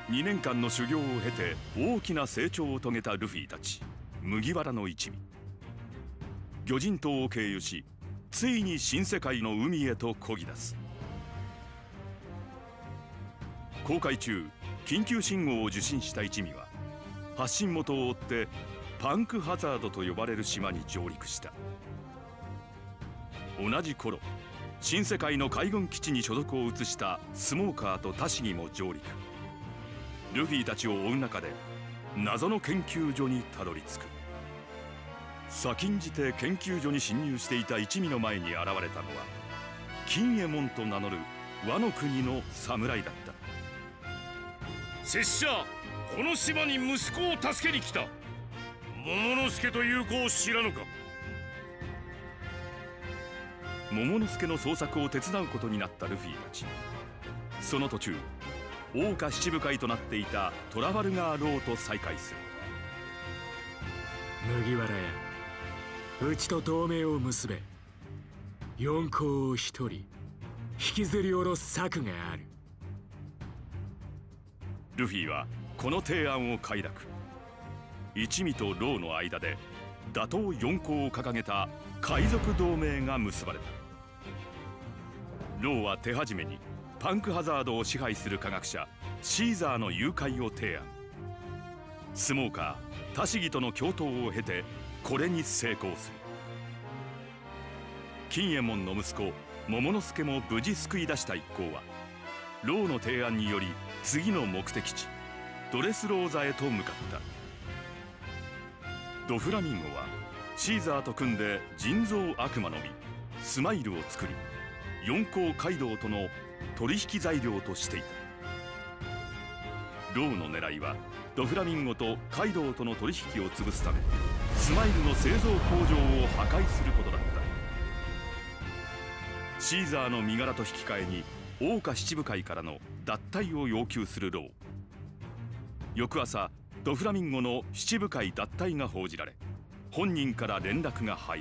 2年間の修行を経て大きな成長を遂げたルフィたち麦わらの一味。魚人島を経由し、ついに新世界の海へと漕ぎ出す。航海中、緊急信号を受信した一味は発信元を追ってパンクハザードと呼ばれる島に上陸した。同じ頃、新世界の海軍基地に所属を移したスモーカーとタシギも上陸。ルフィたちを追う中で謎の研究所にたどり着く。先んじて研究所に侵入していた一味の前に現れたのは金右衛門と名乗るワノ国の侍だった。 拙者、この島に息子を助けに来た。桃之助という子を知らぬか。 桃之助の捜索を手伝うことになったルフィたち。その途中、桜花七部会となっていたトラファルガー・ローと再会する。 麦わらや、うちと同盟を結べ。四皇を一人引きずり下ろす策がある。 ルフィはこの提案を快諾。一味とローの間で打倒四皇を掲げた海賊同盟が結ばれた。ローは手始めにパンクハザードを支配する科学者シーザーの誘拐を提案。スモーカー、タシギとの共闘を経てこれに成功する。金右衛門の息子桃之助も無事救い出した一行はローの提案により次の目的地ドレスローザへと向かった。ドフラミンゴはシーザーと組んで人造悪魔の実スマイルを作り、四皇カイドウとの取引材料としていた。ローの狙いはドフラミンゴとカイドウとの取引を潰すためスマイルの製造工場を破壊することだった。シーザーの身柄と引き換えに桜花七部会からの脱退を要求するロー。翌朝、ドフラミンゴの七部会脱退が報じられ、本人から連絡が入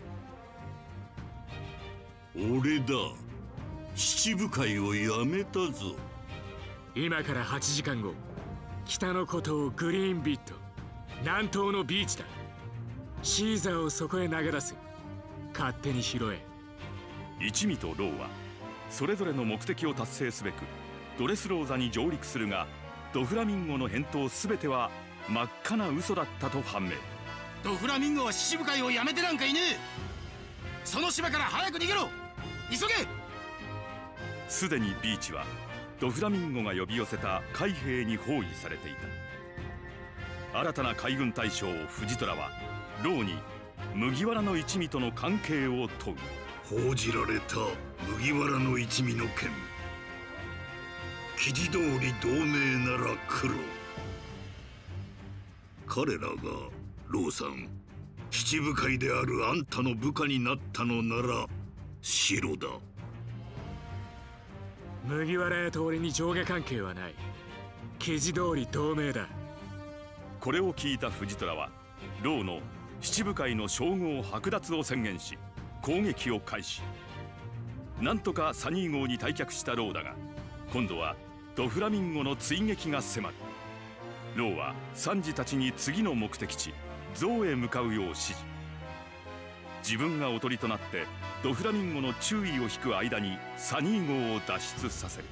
る。 俺だ。七部会をやめたぞ。 今から8時間後、北の孤島グリーンビット、南東のビーチだ。シーザーをそこへ投げ出す。勝手に拾え。 一味とローはそれぞれの目的を達成すべくドレスローザに上陸するが、ドフラミンゴの返答全ては真っ赤な嘘だったと判明。 ドフラミンゴは七部会をやめてなんかいねえ。その島から早く逃げろ。急げ。 すでにビーチはドフラミンゴが呼び寄せた海兵に包囲されていた。新たな海軍大将藤虎はローに麦わらの一味との関係を問う。 報じられた麦わらの一味の件、記事通り同盟なら黒。彼らがローさん、七部会であるあんたの部下になったのなら白だ。 麦わら屋と俺に上下関係はない。記事通り同盟だ。 これを聞いた藤虎はローの七部会の称号剥奪を宣言し攻撃を開始。なんとかサニー号に退却したローだが、今度はドフラミンゴの追撃が迫る。ローはサンジたちに次の目的地ゾウへ向かうよう指示。自分がおとりとなってドフラミンゴの注意を引く間にサニー号を脱出させる。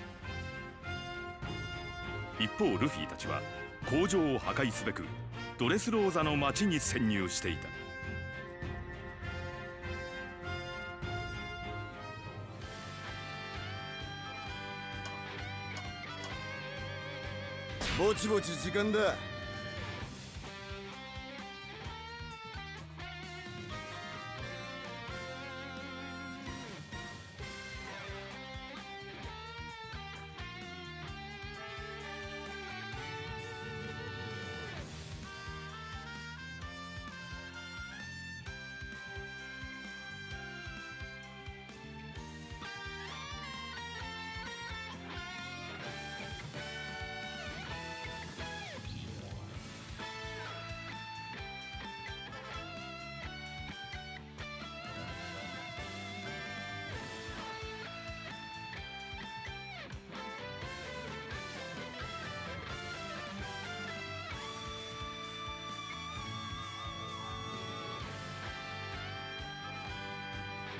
一方ルフィたちは工場を破壊すべくドレスローザの町に潜入していた。 ぼちぼち時間だ。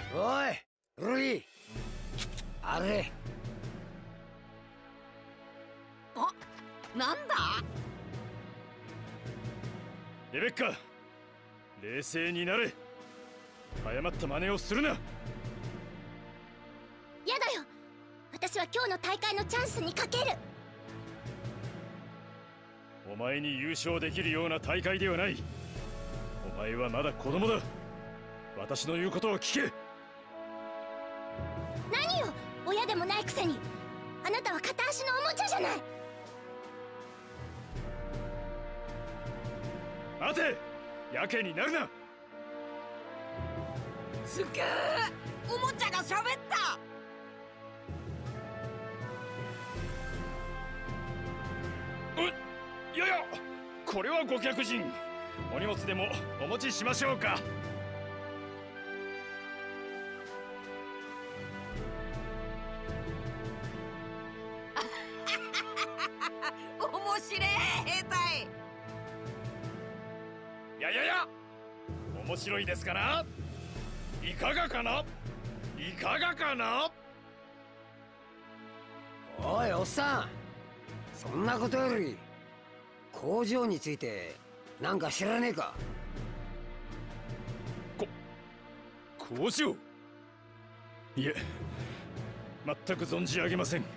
おいルイ、あれ。 あ、なんだ。 レベッカ、冷静になれ。誤った真似をするな。 やだよ、私は今日の大会のチャンスにかける。 お前に優勝できるような大会ではない。お前はまだ子供だ。私の言うことを聞け。 何よ、親でもないくせに。あなたは片足のおもちゃじゃない。 待て、やけになるな。 すげえ、おもちゃが喋った。 いやいや、これはご客人。お荷物でもお持ちしましょうか。 面白い兵隊。 いやいやいや、面白いですかな。いかがかな、いかがかな。 おいおっさん、そんなことより工場についてなんか知らねえか。 工場。いえ、全く存じ上げません。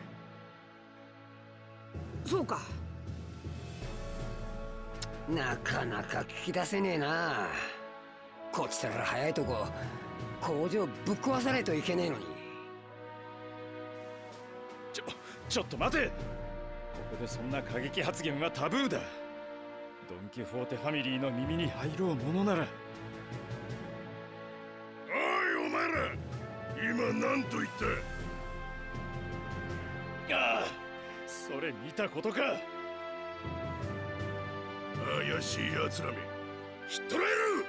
そうか。 なかなか聞き出せねえな。こっちから早いとこ工場ぶっ壊さないといけねえのに。 ちょっと待て。ここでそんな過激発言はタブーだ。ドン・キホーテファミリーの耳に入ろうものなら。 おいお前ら、今何と言った。 ああ、それ見たことか。 怪しい奴らめ、ひっ捕らえる。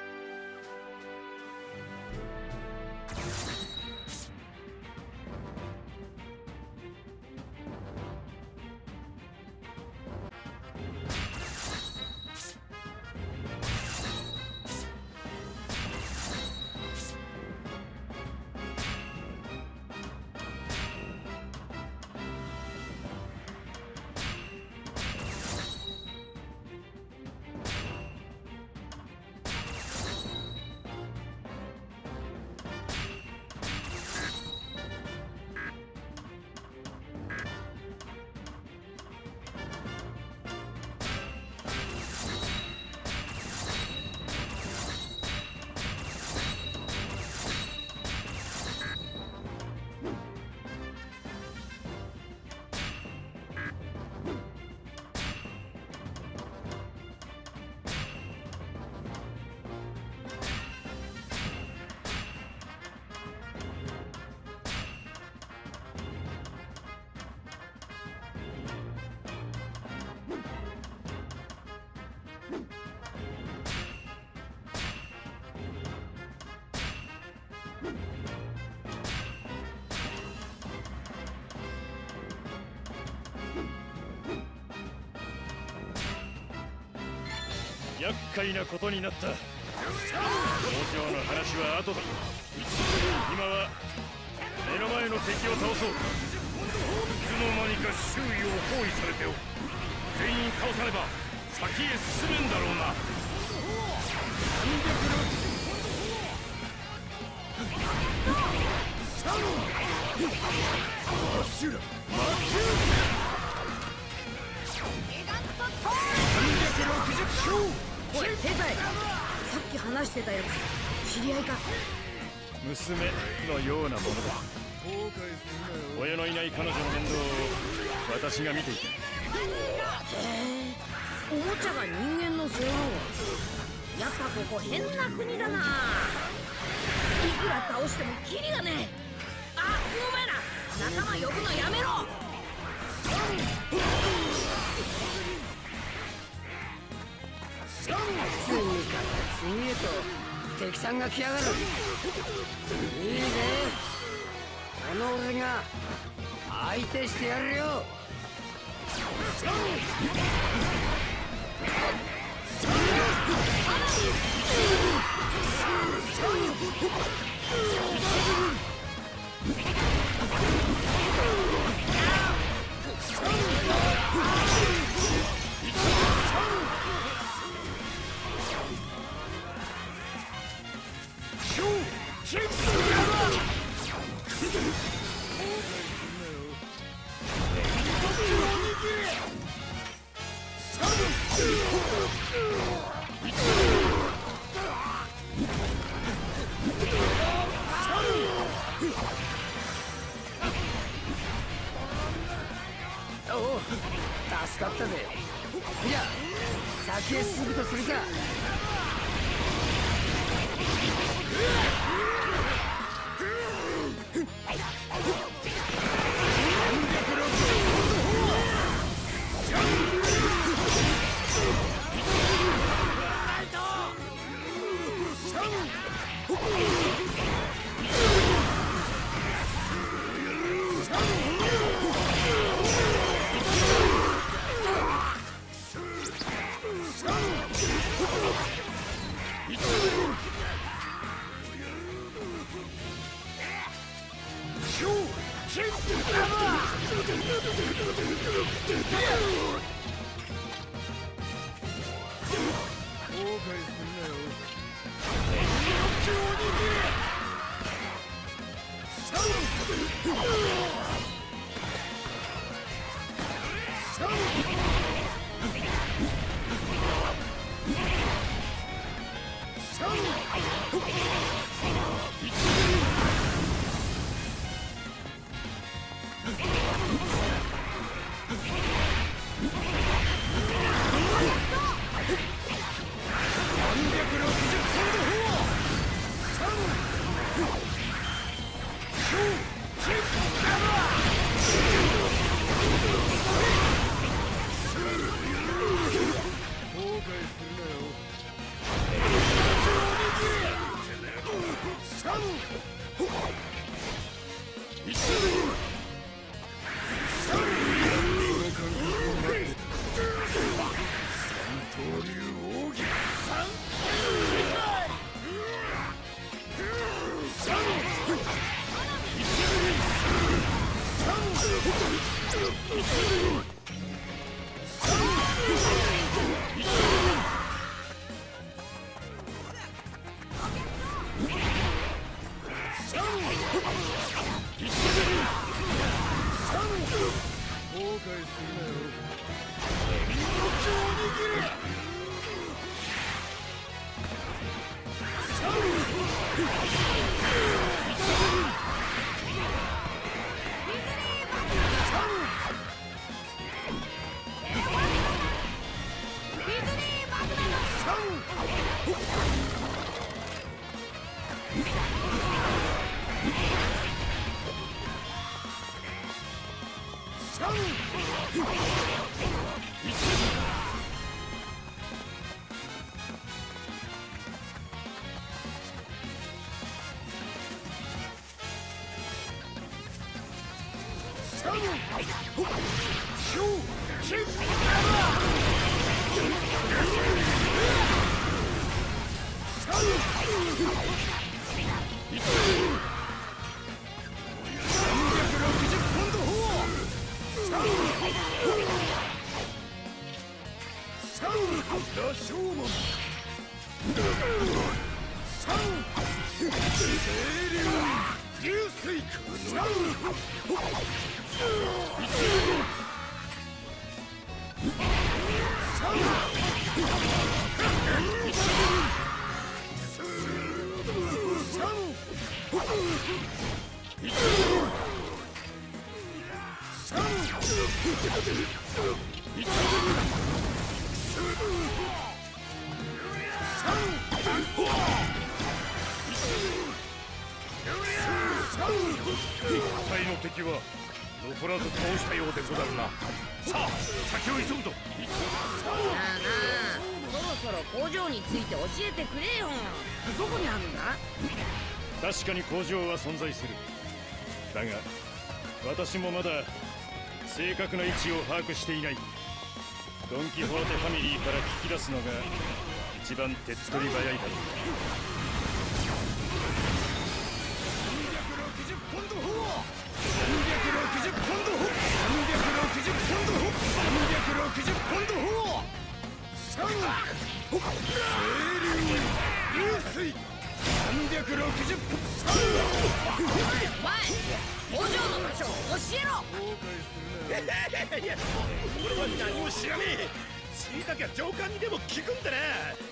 厄介なことになった。工場の話は後だ。今は目の前の敵を倒そう。いつの間にか周囲を包囲されておる。全員倒さねば先へ進めんだろうな。 おい兵隊、さっき話してたやつ知り合いか。 娘のようなものだ。親のいない彼女の面倒を私が見ていた。 おもちゃが人間の世話を。やっぱここ変な国だな。いくら倒してもキリがねえ。あ、お前ら仲間呼ぶのやめろ。 次から次へと敵さんが来やがる。いいぜ、この俺が相手してやるよ。 おお、助かったぜ。じゃあ先へ進むとするか。 敵の敵は残らず倒したようでござるな。さあ先を急ぐぞ。 なあなあ、そろそろ工場について教えてくれよ。どこにあるんだ？ 確かに工場は存在する。だが私もまだ正確な位置を把握していない。ドン・キホーテファミリーから聞き出すのが一番手っ取り早いだろう。 ンド砲、360ポンド砲、360ポンド砲、3清流流水360ポンド、 お前工場の場所を教えろ。 いや俺は何も知らねえ。知りたきゃ上官にでも聞くんだな。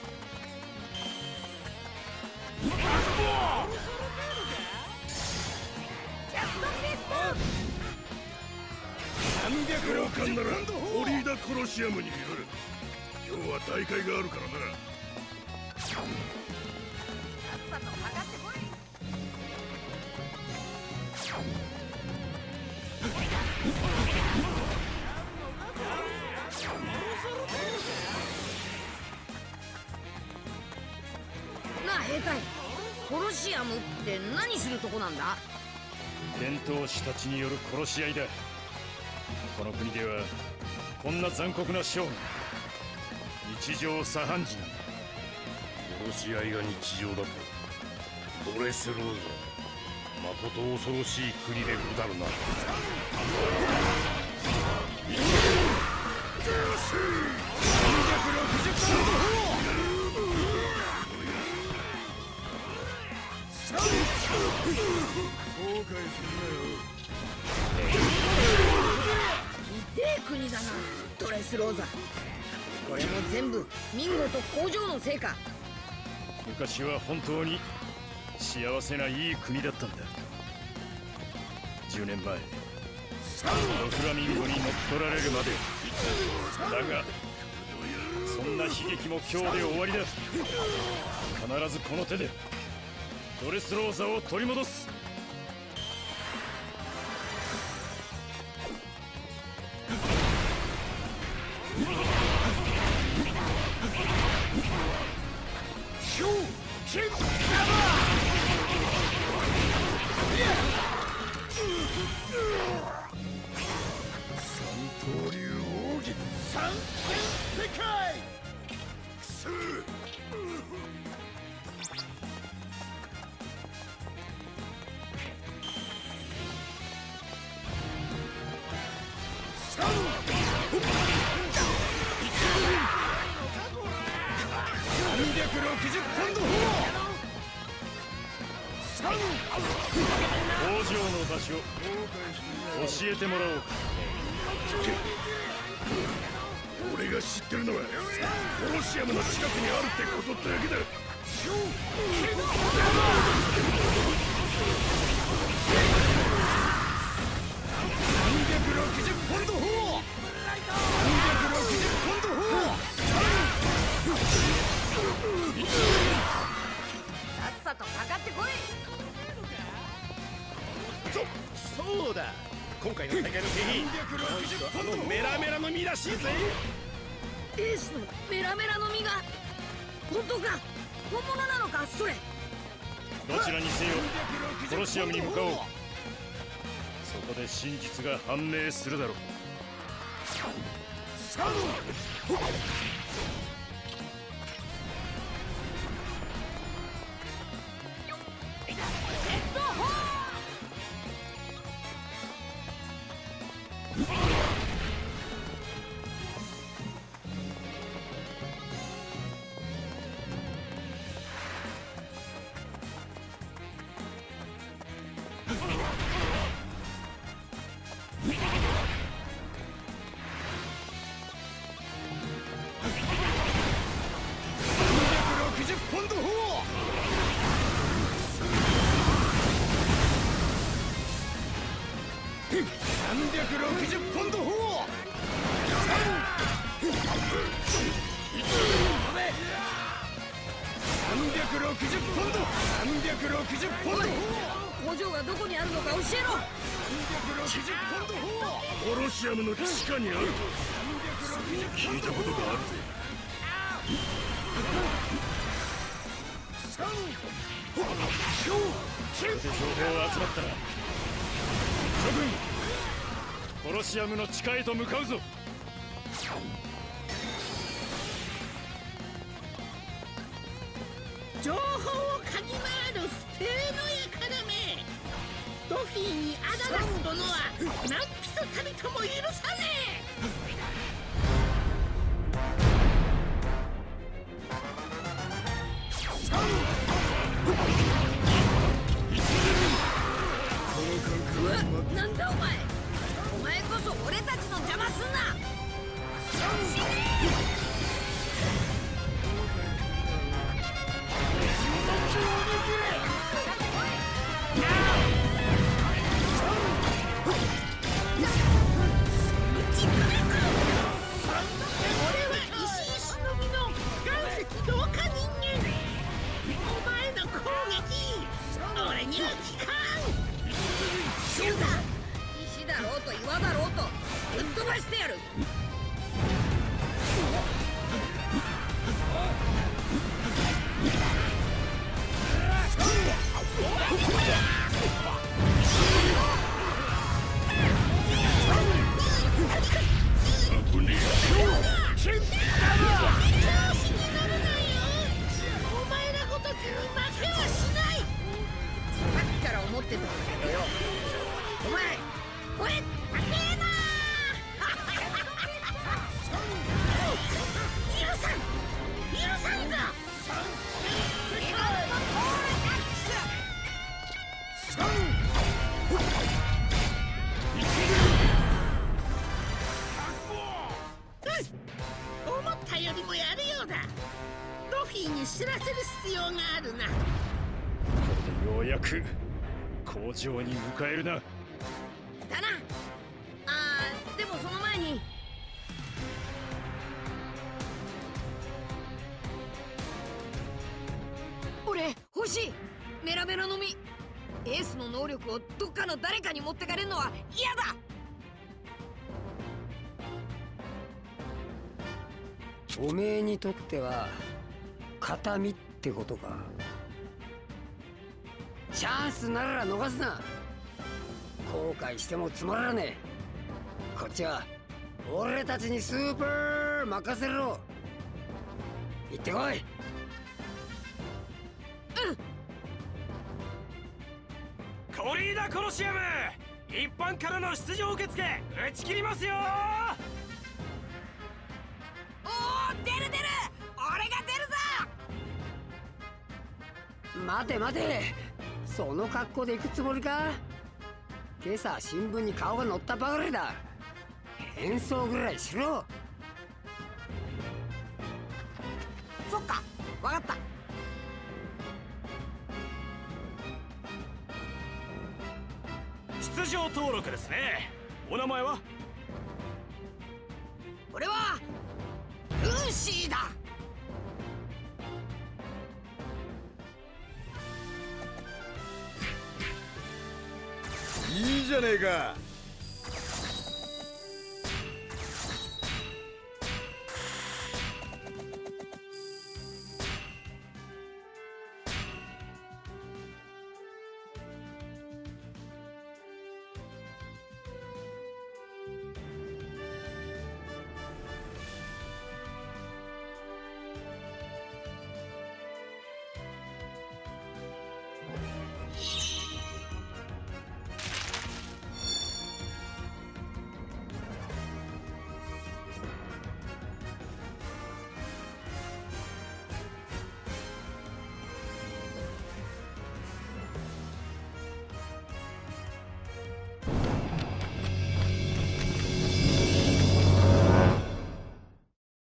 上官ならオリーダコロシアムにいる。今日は大会があるからな。 なあ兵隊、コロシアムって何するとこなんだ？ 伝統師たちによる殺し合いだ。この国ではこんな残酷な勝負日常茶飯事なんだ。 殺し合いが日常だとドレスローザ、まこと恐ろしい国でござるな。 痛え国だな、ドレスローザ。これも全部ミンゴと工場のせいか。 昔は本当に幸せないい国だったんだ。10年前ドフラミンゴに乗っ取られるまで。だがそんな悲劇も今日で終わりだ。必ずこの手でドレスローザを取り戻す。教えてもらおうか。 俺が知ってるのはコロシアムの近くにあるってことだけだ。360ポンド砲、360ポンド砲、 さっさとかかってこい。 そうだ、今回の大会の景品、あのメラメラの実らしいぜ。 エースのメラメラの実が本当か？本物なのかそれ？ どちらにせよコロシアムに向かおう。そこで真実が判明するだろう。 360ポンド砲、360ポンド、360ポンド砲、 工場がどこにあるのか教えろ。 360ポンド砲、 コロシアムの地下にあると聞いたことがあるぜ。 これで情報が集まったら諸君、コロシアムの地下へと向かうぞ。 情報を嗅ぎ回る不正の輩め、ドフフィにあだなす者は何人たりとも許さねえ。なんだお前。お前こそ俺たちの邪魔すんな。俺は石井忍の岩石同化人間。お前の攻撃俺には効かん。そうだ。石だろうと岩だろうとぶっ飛ばしてやる。お前らごときに負けはしない。さっきから思ってたんだけどよ、お前これ高えな許さん許さんぞ。思ったよりもやるようだ。ロフィに知らせる必要があるな。 これでようやく工場に迎えるな。 だな。でもその前に俺欲しい。メラメラの実。エースの能力をどっかの誰かに持ってかれるのは嫌だ。 おめえにとっては形見ってことか。チャンスなら逃すな。後悔してもつまらねえ。こっちは俺たちにスーパー任せろ。行ってこい。 コリーダコロシアム一般からの出場受付打ち切りますよ。 おお、出る出る。俺が出るぞ。 待て待て、その格好で行くつもりか。今朝新聞に顔が載ったばかりだ。変装ぐらいしろ。 そっか、わかった。 出場登録ですね。お名前は？ 俺はルーシーだ。 いいじゃねえか。